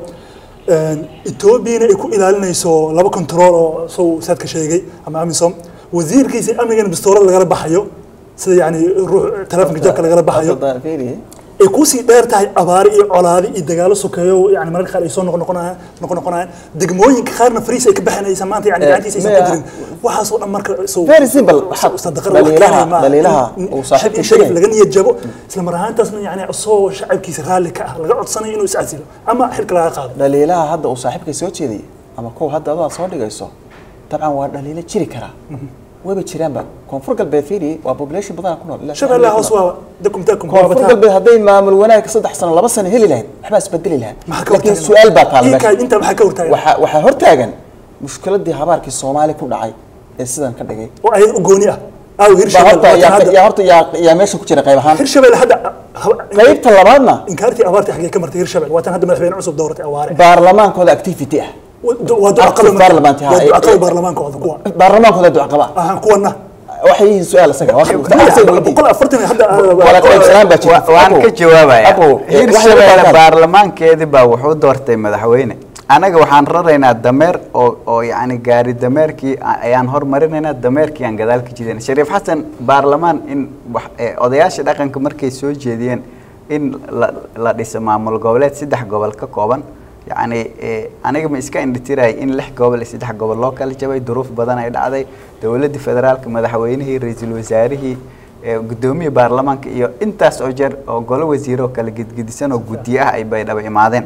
Ethiopia ay ku ilaalinayso laba control oo soo saadka sheegay ama amisom wasiirkiisa amniga bistoorada laga baxayo sida yani ruux telefoonka jabka laga baxayo ay ku sii dheer tahay abaari iyo colaadi iyo dagaalo sokeeyo yani mararka qaar ay soo noqnoqonayaan noqnoqonayaan degmooyinka qaarna fariis ay ka baxanaysa maanta yani gacantiisa aysan ku jirin waxaas oo dhan marka soo very simple daliilaha daliilaha oo saaxiibka Shariif laga niyad jabo isla mar ahaantaasna yani soo shacabkiisa raali ka ah laga codsanayo inuu iscasilo ama xilka laga qaado daliilaha hadda uu saaxiibka soo jeediyay ama koow hadda aad soo dhigayso tabcan waa daliilo jiri kara waba jiraan ba koonfur galbeed fiiri waa population badan ku nool shabeellaha hoos waa dakum dakum koonfur galbeed haday maamul wanaag saddex sano laba sano heli lahayd waxba isbedeli lahayd laakiin su'aal baa taal meesha inta waxa ka hortaagan waxa waxa hortaagan mushkiladii habaarkii Soomaali ku dhacay ee sidan ka dhigay oo ay u gooni ah aw hirshabeelle ya horta ya ya meesha ku jira qayb ahaan hirshabeelle hadda qaybta labaadna inkaartii abaartii xagee ka martay hirshabeelle waa tan hadda madaxweyne cusub dooratay awaare baarlamaankooda activity ah ودعاء قلب دعاء برلمان كوض كوا برلمان كوض دعاء قبا آه كوانا waxay su'aal saga boqol afartan hadda wala qayb salaan baa jirta waan ka jawaabaya hirshabeelle baarlamaankeedii baa wuxuu doortay madaxweyne anaga waxaan raraynaa dameer oo oo yaani gaari dameerkii ayaan hormarinaynaa dameerkii aan gadaal ka jideen Shariif Xasan baarlamaan in odayaasha dhaqanka markay soo jeediyeen in la dhiso maamul goboleed saddex gobol ka kooban يعني أنا جم إسكان إندتيراي إن لح قبل استدح قبل الله كله جباي ظروف بدنا يدعى دولة الفدرال كمدحوينه هي رئيس الوزراء هي قدومي برلمان كيو أنت سأجر أو قالوا وزيره كله جد جد سنة وجوديها أي بعيد أبي معدن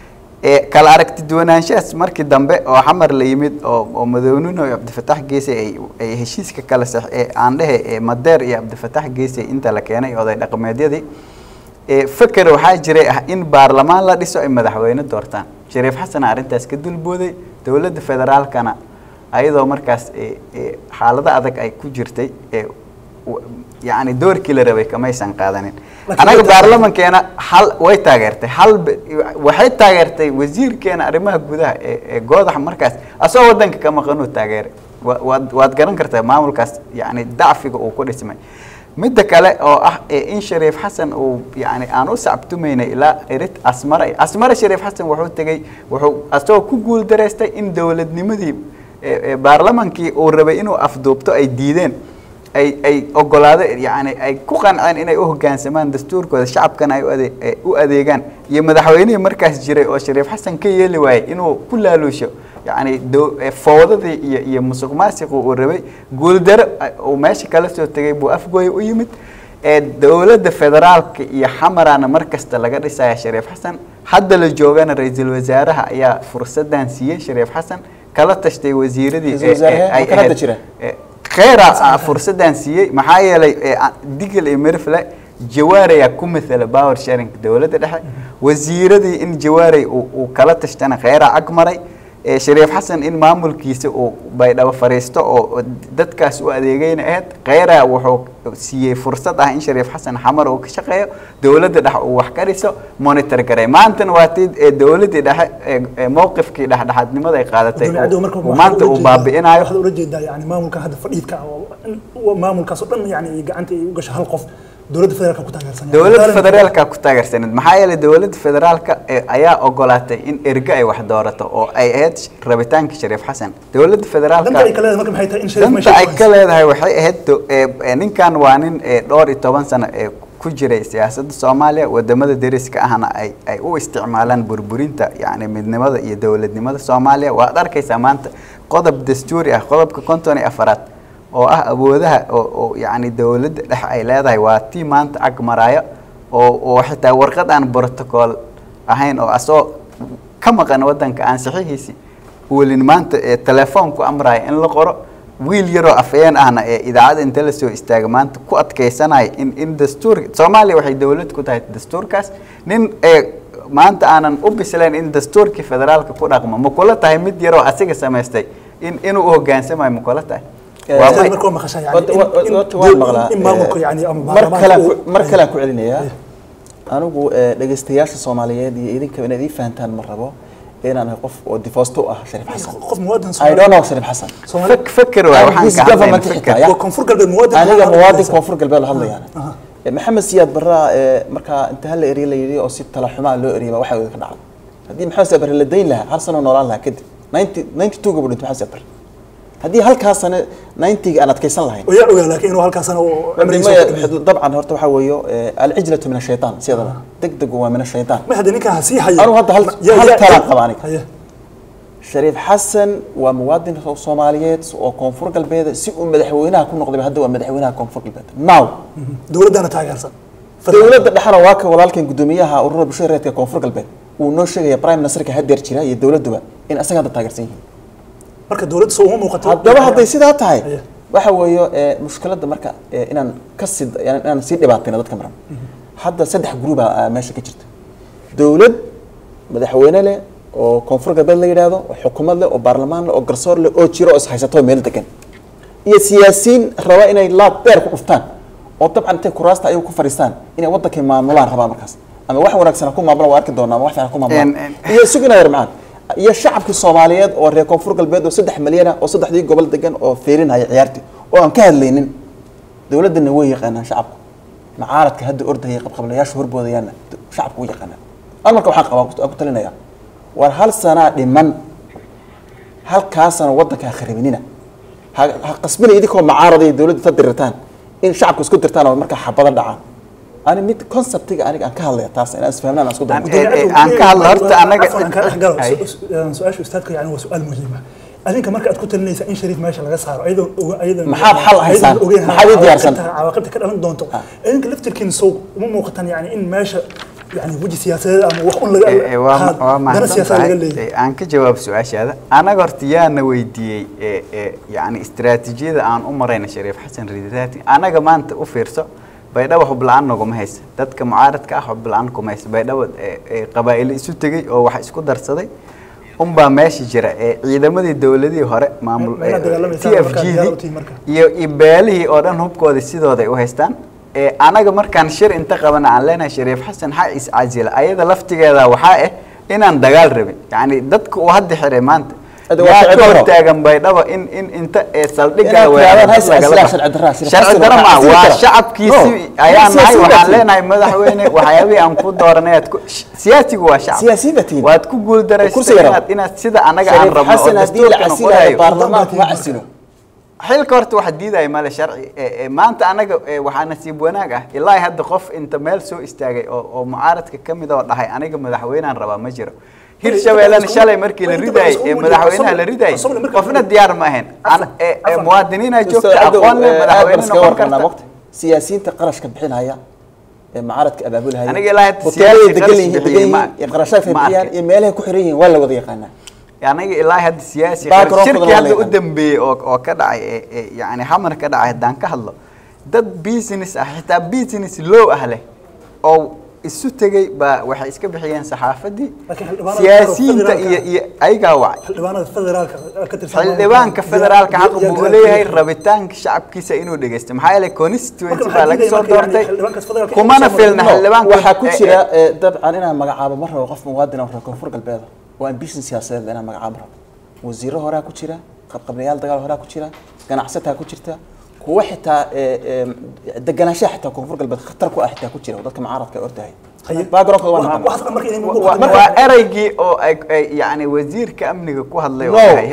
كلا أركت دونا نشاس مركز دمبه أو حمر ليمد أو مدونونه يبدأ فتح جيسي أي هشيس كلا سح عنده مدار يبدأ فتح جيسي أنت لك يعني هذا رقم دي فكر waxaa jiray ah in baarlamaan la dhiso ay madaxweyne doortaan Shariif Xasan arintaas ka dulbooday dawladda federaalkana ayadoo markaas xaalada adag ay ku jirtay yaani doorkii la rabay kama aysan qaadanin anaga baarlamankeena hal way taageertay hal waxay taageertay wasiirkeena arrimaha gudaha ee goodaha markaas asoo wadanka ka maqan oo taageeray waad garan kartaa maamulkaas yaani dacfiga uu ku dhismay مدة كله أو أح إن شريف حسن أو يعني أنا سأبتمينا إلى إرت أسمر أسمر شريف حسن وحول تجي وحول أستوى كقول درسته إن دولة نمدي برلمان كي أو ربعينه أفضبته أي ديدين أي أي أقولاد يعني أي كوكان عن إنه أوه كان زمان دستور كذا الشعب كان أي أدي أدي كان يمدحويني مركز جري أو شريف حسن كي يلي واي إنه كله لوشة يعني دو فوضى ي مسق ماسك وربي قول در وماشي كله سو تجيب وأفقوي ويمت الدولة الفدرال يحمر أنا مركز تلاقي رئيس شريف حسن حد الجوجان رئيس الوزراء يا فرصة دانسية شريف حسن كلا تشتي وزير دي خير فرصة دانسية محايا لي ديك الإمر فلا جواري يكون مثل باور شيرينج دولة ده وزير دي إن جواري وكلا تشتنا خير أكمري shariif xasan in maamulkiisa uu baydhabo fariisto oo dadkaas u adeegayna ahayd kheyra wuxuu siiyey fursad ah in shariif xasan xamar uu ka shaqeeyo dowladda dhexe uu wax ka dhiso monitor garay maantana waa tii dowladda dhexe mowqifkii dhexdhexaadnimada ay qaadatay maanta uu baabi'inayo waxaad ula jeedaa yani maamulka hadda fadhiidka oo maamulkaas oo dhan yani gacanta ay u gasho hal qof dowladda federaalka ku taageersan dowladda federaalka ku taageersanad maxaa yeelay dowladda federaalka ayaa ogolaatay in erga ay wax doorato oo ay ahayd rabitaanka shariif xasan dowladda federaalka danta ay ka leedahay marka maxay tahay in shariif meesha ay ka leedahay waxay ahayd ninkan waa nin dhowr iyo toban sano ee ku jiray siyaasadda Soomaaliya wadamada deriska ahna ay ay u isticmaalaan burburinta yani midnimada iyo dowladnimada Soomaaliya waa arkaysaa maanta qodob dastuuri ah qodobka konton iyo afaraad oo ah awoodaha oo yani dawladda dhex ay leedahay waa tii maanta ag maraayo oo oo xitaa warqad aan protocol ahayn oo asoo ka maqan wadanka aan saxiixiisi wulin maanta ee telefoonku amray in la qoro wiil yaro afayeen ahna ee idaacada inta la soo istaaga maanta ku adkeysanay in in dastuur Soomaaliya waxay dawlad ku tahay dastuurkaas nin ee maanta aanan u bisleen in dastuurkii federaalka ku dhaqmo ma kula tahay mid yaro asiga sameystay in inuu hoggaansamayo ma kula tahay waa markoo maqashay yani in maamulku yani mar kale ku celinaya anigu dhageystayaasha Soomaaliyeed iyo idinka inaad ii fahantaan ma rabo inaan qof oo difoosto ah Shariif Xasan qof muwaadin I don't know Shariif Xasan fak fakir waa waxaan ka hadlayaa koonfur galbeed muwaadin aniga muwaadin koonfur galbeed la hadlayaan maxamed siyaad barra marka inta hal eri la yiri oo si tala xumaa loo eriyay waxa uu ka dhacay hadii maxamed siyaad barra la deyn lahaa hal sano noolaan lahaa kadib ninety two gabadh maxamed siyaad barra هذه هالكاس أنا ناينتي أنا تكيسان لهين. ويا ويا لكن إنه هالكاس أنا طبعا هرت وحويه العجلة من الشيطان سيدا دق دق هو من الشيطان. ما هذا نيكا هسيحة. أنا هذا هال هال كلام طبعا. شريف حسن وموادين الصوماليات وكونفور البلد سيء مدحوينها كل نقطة بهذا ومدحوينها كونفور البلد. ناو. دولة دانا تاجرسن. دولة دحنا واك ولكن قدوميها أورنا بشيرة كونفور البلد ونوشة يا برايم نصر كهدير شراء الدولة دوا إن أصلا هذا تاجرسين. marka dawladda soo uma muuqato hadaba haday sidaa tahay waxa weeyo mushkilada marka inaan ka sid inaan si dhibaatayna dadka maran hadda saddex group ah meesha ka jirta dawlad madaxweyne leh oo koonfur galbeed la yiraahdo oo xukuumad leh oo baarlamaan leh oo garsoor leh oo jiro oo haysato meel degan iyo siyaasiyiin raba inay laab beer ku dhuftaan oo dabcan intay kuraasta ay ku fariistaan inay wadanka maamulaan raba markaas ama wax wanaagsan ku maamulaan waa arki doonaa wax fiican ku maamulaan iyo suginaa yarmaan iyo shacabka Soomaaliyeed oo reer koonfur galbeed oo saddex milyan oo saddexdii gobol degan oo feerinaya ciyaartii oo aan ka hadlaynin dawladana way yaqaanaan shacabka macaaradka hadda ordayay qabqablayaasha horboodayana shacabku way yaqaanaan aan marka waxaan qabaa ku talinaya war hal sana dhiman halkaasna wadanka kharibinina ha qasbina idinko macaaraday dawladda tadirtaan in shacabku isku dirtaan oo marka xabada dhacaan أنا ميت كونسبتيجا أنا كان كهلا تاس أنا أسفهمنا أنا أسكت أنا كهلا هرت أنا سؤال شو استاذك يعني هو سؤال مهم أنا كمان كنت قلت لنا إن شريف ماشي على صار أيضا أيضا محاب حل حسن محاب يديرسن عواقبتك كده أنت دونتو إنك لفت الكين سوق مو موقتا يعني إن ماشي يعني وجه سياسة أم وحقن لقى هذا السياسة اللي أنا كجواب سؤال هذا أنا قلت يا نويدي يعني استراتيجية عن أمرين شريف حسن ريداتي أنا كمان تأفرسه baydhabo xub la'aan naguma haysa dadka mucaaradka ah xub la'aan kuma haysa baydhabo qabaa'il isu tagay oo wax isku darsaday un baa meesha jira ee ciidamadii dawladii hore maamul T F G iyo ibeelihii oo dhan hubkooda sidooda ay u haystaan ee anaga markaan shir inta qabana aan leenahay Shariif Xasan ha is caajila ayada laftigeeda waxa ah inaan dagaal rabin yani dadku uu hadda xiray maanta yaa taagan baydhabo in in inta ee saldhiga sharci darro ma waa shacabkiisi ayaan nahay waxaan leenahay madaxweyne waxyaabihii aan ku dooranay siyaasigu waa shacab siyaasiyiin waad ku guul daraysay inaad sida anaga aan rabno xasan hadii la asilo baarlamaanka ma asilo xilka horta waxa diiday male sharci maanta anaga waxa nasiib wanaag ah ilaa hadda qof inta meel soo istaagay oo mucaaradka kamid oo dhahay aniga madaxweynahan rabaa ma jiro hirshabeelana shalay markii la riday ee madaxweynaha la riday qofna diyaar ma ahayn aan muwaadiniina joogta aqoon leh madaxweynaha noqon karta siyaasiyiinta qarashka bixinaya ee mucaaradka abaabulaya aniga ilaahay siyaasiyiin degan yihiin ee qarashka bixiyaan ee meelaha ku xiran yihiin waa la wada yaqaanaa aniga ilaahay hadda siyaasi shirki hadda u dambeeyay oo oo ka dhacay yani xamar ka dhacay hadaan ka hadlo dad business ah xitaa business loo ah leh oo isu tegay baa waxay iska bixiyeen saxaafadii siyaasiyiinta iyo iyo ayagaa wacay xildhibaanada federaalka ka tirsan xildhibaanka federaalka xaq buu u leeyahay rabitaanka shacabkiisa inuu dhageysto maxaa yeelay constituency baa laga soo doortay kumana filna xildhibaanka waxaa ku jira dabcan inaan magacaabo mar rabo qof muwaadin oo koonfur galbeed waa ambition siyaasadeed inaan magacaabo rabo wasiiro horaa ku jira qabqablayaal dagaal horaa ku jira ganacsataa ku jirta kuwa xitaa deganaanshaha xitaa koonfur galbeed khatar ku ah xitaa ku jira dadka mucaaradka ordahay waa eraygii oo yani wasiirka amniga ku hadlay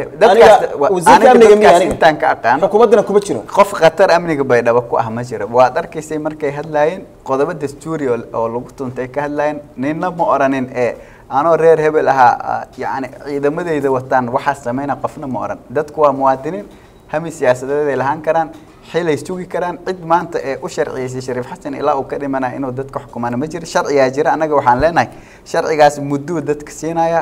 dadkaintaan ka aqaan xukuumaddana kuma jiro qof khatar amniga baydhabo ku ah ma jiro waad arkaysay markay hadlaayeen qodobo dastuuri oo lagu tuntay ka hadlaayeen nina ma oranin ee anoo reer hebel ahaa yani ciidamadeyda wataan waxaa samayna qofna ma oran dadku waa muwaadiniin hami siyaasadeed ay lahaan karaan xilay sugi karaan cid maanta ee u sharciyeysay Shariif Xasan ilaa uu ka dhimana inuu dadka xukumaan ma jiro sharciga jira anaga waxaan leenahay sharcigaas muddo dadka siinaya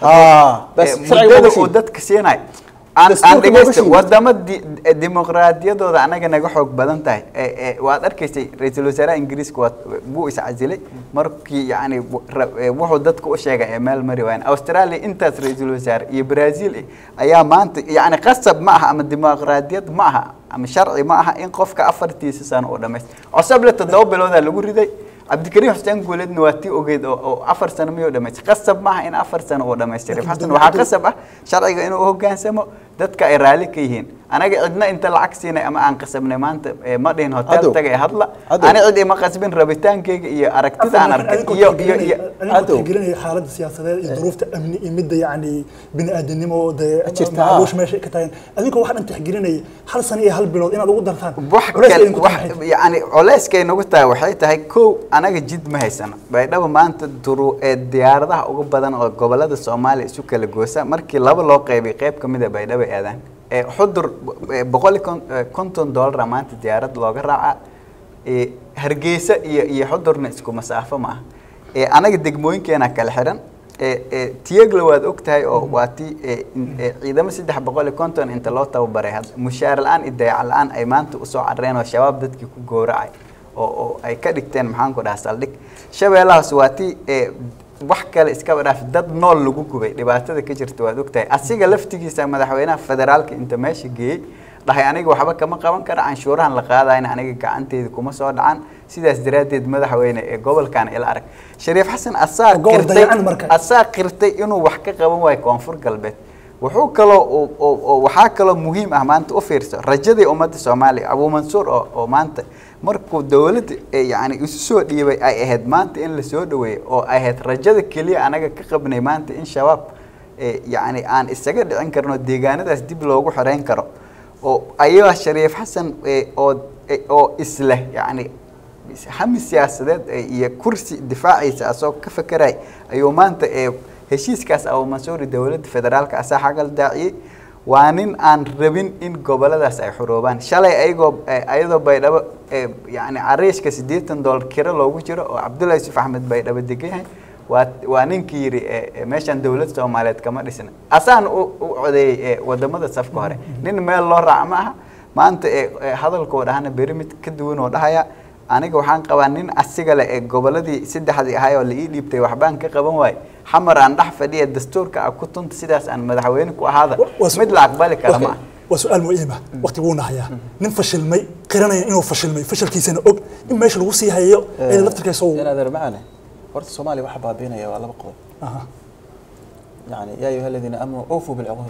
ha bas sharciga uu dadka siinaya aan dhageysto wadamo dimuqraadiyadooda anaga naga xoog badan tahay ee waad arkaysay ra'iisul wasaaraha Ingiriiska buu is casilay markii yani wuxuu dadka u sheegay ee meel mari waan Australia intaas ra'iisul wasaare iyo Brazil ayaa maanta yani qasab ma aha ama dimuqraadiyad ma aha ama sharci ma aha in qofka afartiisa sano oo dhameys cusub la toddoba bilooda lagu riday Abdikariim Xuseen Guuleedna waa tii ogeed oo afar sano miyo dhameys qasab ma aha in afar sano oo dhameystay Xasan waxa qasab ah sharciga inuu hoggaansamo dadka ay raali ka yihiin anaga cidna inta lacag siinay ama aan qasabnay maanta ma dhihin hotel tagay hadla ana cid ima qasbin rabitaankeyga iyo aragtida aan arkay iyo iyo iyo aad gelinay xaaladda siyaasadeed iyo duruufta amni iyo midda yani bini'aadanimo macluush meesha ka tahay adinku waxaan inta gelinay hal sano iyo hal bilood inaad ugu dartaan wax yani culeyska ay nagu tahay waxay tahay koow anaga jid ma haysano baydhabo maanta duru ee diyaaradaha ugu badan oo gobolada Soomaaliya isu kala goosa markii laba loo qaybay qayb kamid ah baydhabo aadaan ee xudur boqol iyo konton dollar maanta diyaarad looga raaca ee Hargeysa iyo iyo xudurna isku masaafo ma ee anaga degmooyinkeena kala xiran ee tiyagla waad ogtahay oo waati ciidamo saddex boqol iyo konton inta loo tababaray mushaar la'aan idayac la'aan ay maanta u soo carreen oo shabaab dadkii ku gooracay oo ay ka dhigteen maxaan ku dhahaa saldhig shabeellahaas waati ee wax kale iska wadaaf dad nool lagu gubay dhibaatada ka jirta waad ogtahay asiga laftigiisa madaxweynaha federaalka inta meesha geeyay dhahay aniga waxba kama qaban kara canshuurahan la qaadayna aniga gacanteeda kuma soo dhacan sidaas daraadeed madaxweyne ee gobolkan ila arag Shariif Xasan asaa qirtay asaa qirtay inuu wax ka qaban waay koonfur galbeed wuxuu kale oo waxa kale muhiim ah maanta u fiirso rajadii ummadda Soomaaliya Abu Mansuur oo maanta markuu dawladda yani isu soo dhiibay ay ahayd maanta in la soo dhaweeyo oo ay ahayd rajada kaliya anaga ka qabnay maanta in shabaab yani aan isaga dhicin karno deegaanadaas dib loogu xireen karo oo ayaa Shariif Xasan oo oo isla yani hami siyaasadeed iyo kursi difaaciisa asoo ka fakiray ayuu maanta ee heshiiskaas Abu Mansuur dawladda federaalka asaa xagal daaciyay waa nin aan rabin in goboladaas ay xuroobaan shalay ayagoo ayadoo baydhabo yani cariishka siddeetan dollar kira loogu jiro oo Cabdullaahi Yusuf Axmed baydhabo degayahay waa waa ninkii yiri meeshan dawladda Soomaaliyeed kama dhisna asaan u codeeyay wadamada safka hore nin meel loo raac ma aha maanta hadalkooda ahna berimid ka duwan oo dhahaya aniga waxaan qabaa nin asiga leh ee goboladii saddexdii ahay oo la ii dhiibtay waxbaan ka qaban waay xamar aan dhax fadhiya dastuurka ku tunta sidaas aan madaxweyne ku ahaada mid la aqbali kara ma وسؤال مهم وقت بونا هيا نفشل مي قرنا إنه فشل مي فشل كيسنا أوج إن ماشي الوصي هيا إلى لفتر كيسو أنا ذا معنا ورد الصومالي وحبها بينا يا والله بقول أها يعني يا أيها الذين آمنوا أوفوا بالعقود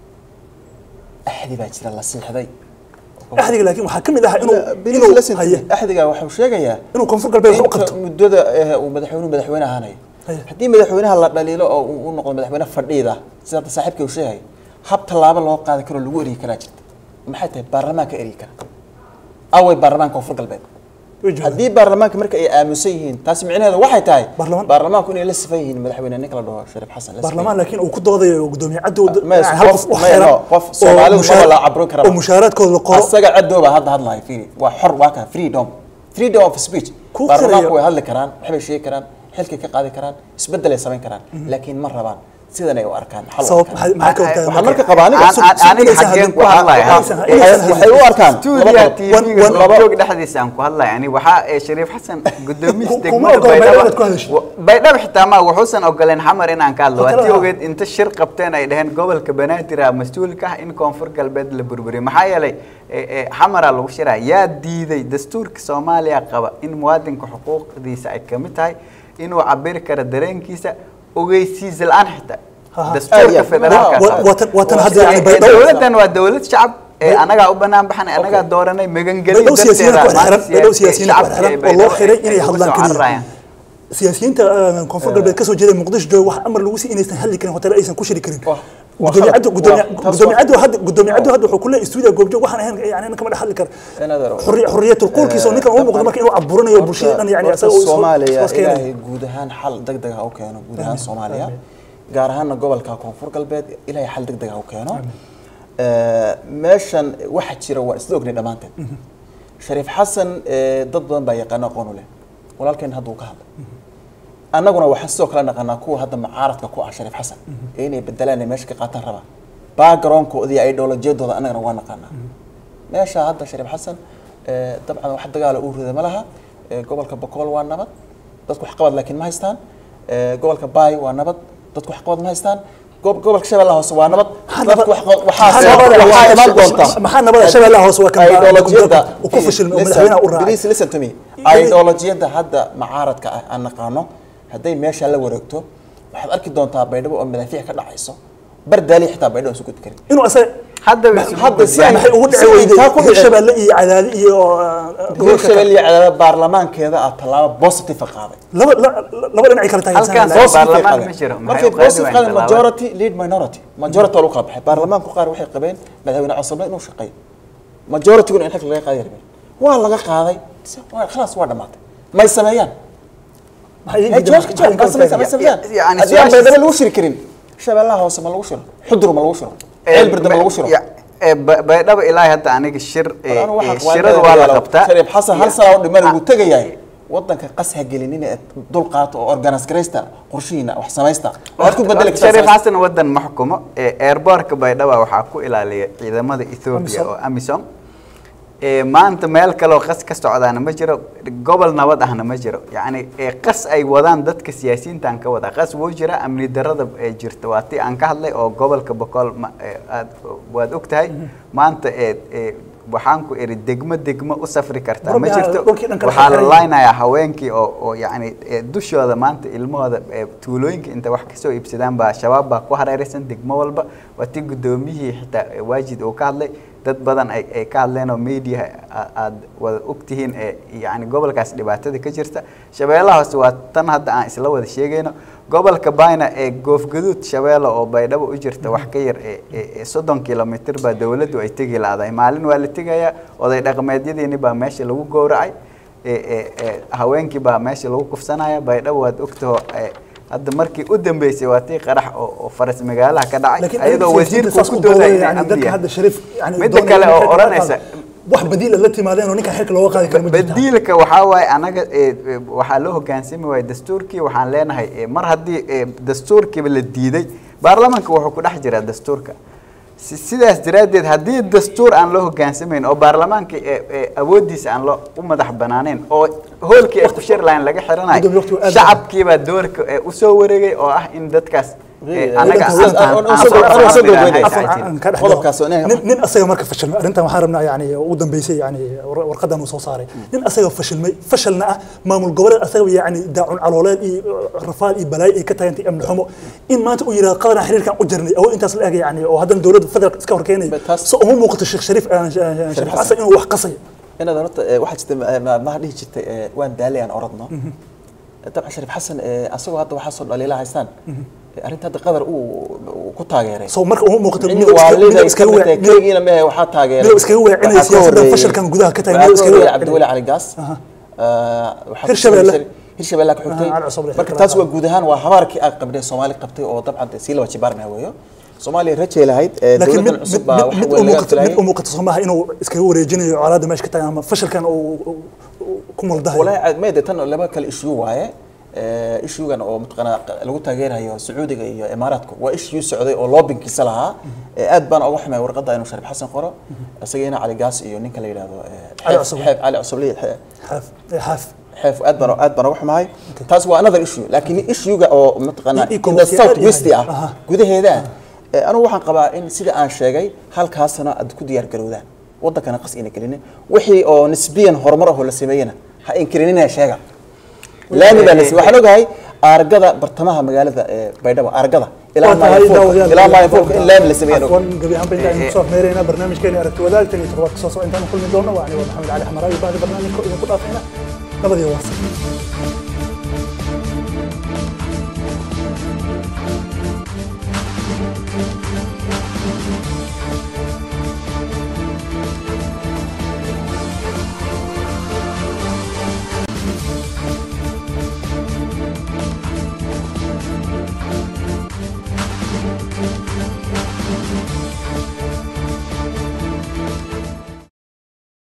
أحد باجر الله صيح ذي أحد لكن وحكم إذا إنه إنه هيا أحد جا وحوشيا جا إنه كان فوق البيت وقت مدة ومدحونه مدحونه هاني حدي مدحونه هلا دليله أو ونقول مدحونه فردي ذا سيد صاحبك وشيء hab talaabo loo qaadi karo lagu eri kara jirta maxay tahay baarlamaanka eri kara away baarlamaanka koonfur galbeed haddii baarlamaanka marka ay aaminsan yihiin taas micnaheedu waxay tahay baarlamaanku inay la sifan yihiin madaxweyne ninka la dhaho Shariif Xasan baarlamaan laakiin uu ku doodayo gudoomiye cadowda hal qof qof Soomaalidu ma la cabrin kara oo mushaaraadkooda la qoro asaga cadowba hadda hadlaay fiiri waa xor waa ka freedom freedom of speech baarlamaanku way hadli karaan waxay sheegi karaan xilka ka qaadi karaan isbedel ay sameyn karaan laakiin ma rabaan sidan ay u arkaan xal sabab maxay ka waqtaa waxa marka qabaaniga aniga xageen ku hadlayaa waxay u arkaan studio T V laba joog dhaxdiisa aan ku hadlay yani waxa Shariif Xasan gudoomiye degmada Baydhabo Baydhabo xitaa ma wuxuusan ogoleen xamar in aan ka hadlo waati ogeed inta shir qabteen ay dhaheen gobolka Banaadir mas'uulka ah in koonfur galbeed la burburiyo maxaa yeelay xamar lagu shiraa yaa diiday dastuurka Soomaaliya qaba in muwaadinka xuquuqdiisa ay kamid tahay inuu cabir karo dareenkiisa ogeysiis la'aan xitaa dastuurka federaalka watan hadda yani dawladan waa dawlad shacab anaga u banaan baxan anaga dooranay magan galay dadkeeda baydhabo siyaasiyiin ku xiran oo loo xiray inay hadlaan kaliya siyaasiyiinta koonfur galbeed ka soo jeeday muqdisho jooga wax amar lagu sii inaysan hadli karin hotel aysan ku shiri karin gudoomiyaadu gudoomiyaadu hadda gudoomiyaadu hadda wuxuu ku leeyahay studio goobjoog waxaan ahayn yani kama hadli kar xurriy xurriyatul qulkiisa oo ninkan uu muuqdo marka inuu caburinayo bulshada dhan yani asaga oo Soomaaliya ilaahay guud ahaan xal degdeg ah u keeno guud ahaan Soomaaliya gaar ahaan gobolka koonfur galbeed ilaahay xal degdeg ah u keeno ee meeshan waxa jira waa isla ognay dhamaanteed Shariif Xasan dad badan baa yaqaan aqoon u leh walaalkeen hadda uu ka hadlay annaguna waxa soo kala naqanaa kuwa hadda mucaaradka ku ah Shariif Xasan inay bedelaan meesha ka qaataan raba background-koodii ideolojiyadooda annagana waa naqanaa meesha hadda Shariif Xasan ee dabcan wax dagaal uu riday malaha gobolka Boqol waa nabad dadku wax qabad laakiin ma haystaan ee gobolka Baay waa nabad dadku wax qabad ma haystaan gobolka Shabeellaha Hoose waa nabad dadku wax waxa sabab ma doonta maxaa nabada Shabeellaha Hoose waa kan ideolojiyada ku fashilmay madaxweynaha u raacay please listen to me ideolojiyada hadda mucaaradka aan naqaano haday meesha la wareegto waxaad arki doontaa Baydhabo oo madaafiic ka dhacayso bardaali xitaa Baydhabo soo gudbi karin inuu asay hadda hadda si ay ugu dhacay weyday Shabeelle iyo cadaadi iyo Shabeelle iyo cadaadi baarlamaankeeda ah talaabo positive qaaday laba laba dhinac kala taagan baarlamaan ma jiro markay positive qaaday majority lead minority majority loo qabay baarlamaanku qaar waxay qabeen madaxweyne cusubna inuu shaqeeyo majority gun in xaq laga qaaday waa laga qaaday خلاص waa dhamaatay may sameeyaan يعني أديان بيدل لو شركين شباب الله وسما لو شر حضر ما لو شر البرد ما لو شر بيدل إلهي هذا عنك الشر الشر ولا قبته شريف حسن هل صار دمر وتجي ودنك قصها جلينين دول قاط أورجانس كريستا قرشينا وحسمايستا وأتكون بدلك شريف حسن ودن محكومة إيربارك بيدل وحكوا إلى إذا ماذا إثيوبيا أو أميسوم maanta meel kale oo qas ka socdaana ma jiro gobol nabad ahna ma jiro yani qas ay wadaan dadka siyaasiyiinta aan ka wada qas wuu jira amni darada ee jirta waati aan ka hadlay oo gobolka Boqol waad ogtahay maanta ee waxaan ku eri degmo degmo u safri kartaa ma jirto waxa la leenayaa haweenkii oo oo yani dushooda maanta ilmahooda tuulooyinka inta wax ka soo iibsadaan baa shabaab baa ku hareeraysan degmo walba waati gudoomiyihii xitaa waajid oo ka hadlay dad badan ay ay ka hadleen oo media aad wada ogtihiin ee yani gobolkaas dhibaatada ka jirta Shabeellaha Hoose waa tan hadda aan isla wada sheegayno gobolka Bayna ee Goofgaduud Shabeelle oo Baydhabo u jirta wax ka yar ee soddon kiiloomitir ba dawladdu ay tagi laaday maalin waa la tagaya oday dhaqameedyadiina baa meesha lagu gowracay ee ee haweenkii baa meesha lagu kufsanaya Baydhabo waad ogtahay hadda markii u dambeysay waati qarax oo faras magaalaha ka dhacay ayadoo wasiirku ku dooday yani dadka hadda Shariif yani mid kale oo oranaysa wax badiil la timaadeen oo ninka xilka looga qaadi karo ma jirto badiilka waxa way anaga waxa loo hogaansami way dastuurkii waxaan leenahay mar hadii dastuurkii la diiday baarlamaanka wuxuu ku dhex jiraa dastuurka sidaas daraadeed hadii dastuur aan loo hogaansamayn oo baarlamaanka awoodiisa aan loo u madax banaaneen oo hoolkii ay ku shir laan laga xiranayo shacabkii baa doorka u soo wareegay oo ah in dadkaas anaga nin asaga marka fashilmay arintan waxaan rabnaa yani ugu dambeysay yani warqadan uu soo saaray nin asaga fashilmay fashalna ah maamul goboleed asaga yani daacun calooleel iyo rafaal iyo balaay ay ka taagantay amni xumo in maanta uu yiraahdo qadan xiriirkan u jirnay oo intaas la eegay yani oo hadan dawladda federaalka iska horkeenay soo uma muuqato Sheekh Shariif Shariif Xasan inuu wax qasay ina darata waxa jirtay ma dhihi jirtay waan daalay aan oradno tabcan Shariif Xasan asagoo hadda waxa soo dhaliila haystaan arinta hadda qadar uu ku taageeray soo marka uu muuqato mid iska weegiina ma waxa taageeray mid iska weecinay siyaasadda fashilkan gudaha ka taagay mid iska weecinay Cabdiwali Cali Gaas waxa Hirshabeelle Hirshabeelle ku xigtay marka taas waa guud ahaan waa habaarkii ay qabday Soomaali qabtay oo dabcan si laba jibaarna weeyo Soomaaliya rajay lahayd dawladda cusub baa wax weyn laga filay mid muuqato Soomaaliya inuu iska wareejinayo calaamada meesha ka taagay ama fashilkan uu ku muldahay walahi meeday tan laba kala issue waaye ishuugan oo mataqaanaa lagu taageerayo Sacuudiga iyo Imaaraadku waa issue socday oo lobbyinkiisa lahaa aad baan uga xumay warqadda inuu Shariif Xasan qoro asagina Cali Gaas iyo ninka la yiraahdo Xeef Cali Cusubli Xeef Xeef xeef aad baan aad baan uga xumahay taas waa another issue laakiin issue-ga oo mataqaanaa in the south west ah gudaheeda anigu waxaan qabaa in sida aan sheegay halkaasna aad ku diyaar garowdaan wadankana qas ina gelin wixii oo nisbiyan horumar ah oo la sameeyana ha inkirinina sheega laami baa nasi waxaan ogahay argada bartamaha magaalada ee Baydhabo argada ilaa ma ilaa ma fog in laami la sameeyo wan gabi aan bayna soo meerayna barnaamijkeena aragti wadaagta iyo todobaadka soo soo intaan kulmi doono waa aniga Maxamed Cali Xamaraay baad barnaamijka ku dhaafayna nabadiyo waasi